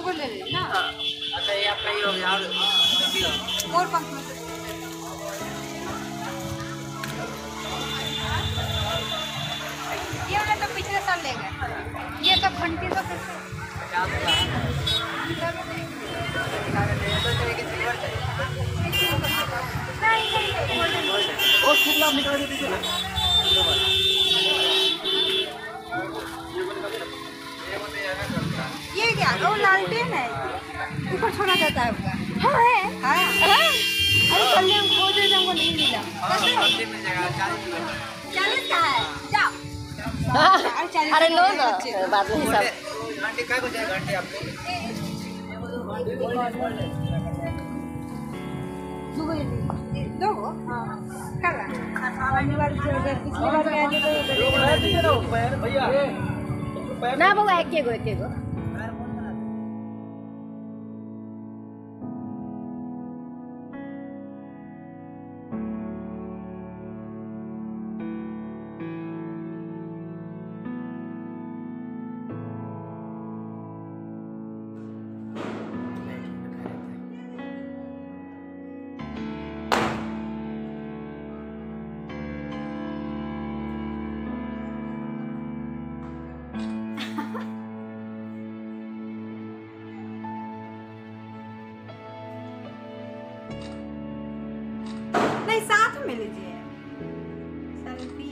वो ले लेना। अच्छा ये आपका ये हो गया और पंख में ये वाला तो पिछले साल ले गए, ये तो घंटी तो फिर ये क्या वो लालटेन है, ऊपर छोड़ा जाता है उसका। हाँ है, हाँ अरे कल हम खोजे थे, हमको नहीं मिला। 40 का है, जाओ। अरे लो ना बाद में हिसाब। घंटे क्या को जाए घंटे आपको दो हाँ कल आने वाली से अगर पिछली बार गए थे तो भैया ना वो एक के गो नहीं साथ में लीजिए सेल्फी।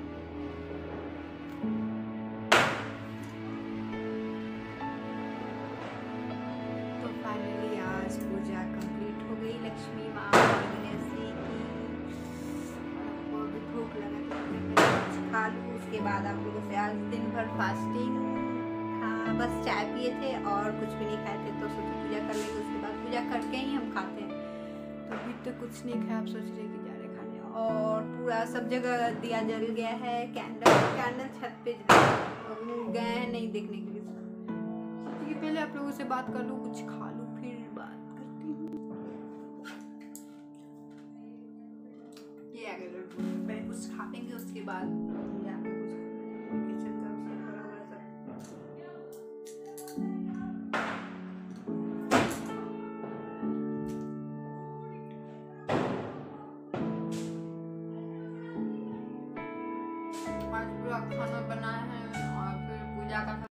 तो फाइनली आज पूजा कंप्लीट हो गई लक्ष्मी माँ और गणेश जी की। आपको अभी भूख लगा तो कुछ खा लूँ, उसके बाद आप लोगों से आज दिन भर फास्टिंग। हाँ बस चाय पिए थे और कुछ भी नहीं खाए थे, तो सोचे पूजा कर लेंगे, उसके बाद पूजा करके ही हम खाते हैं। तो अभी तो कुछ नहीं खाया, आप सोच रहे कि जा रहे खाने। और पूरा सब जगह दिया जल गया है, कैंडल छत पे गए हैं नहीं देखने के लिए। क्योंकि पहले आप लोगों से बात कर लूँ, कुछ खा लूँ, फिर बात करती हूँ। ये अगर पहले कुछ खा लेंगे उसके बाद जाके कुछ किचन का थोड़ा सब। आज पूरा खाना बनाया है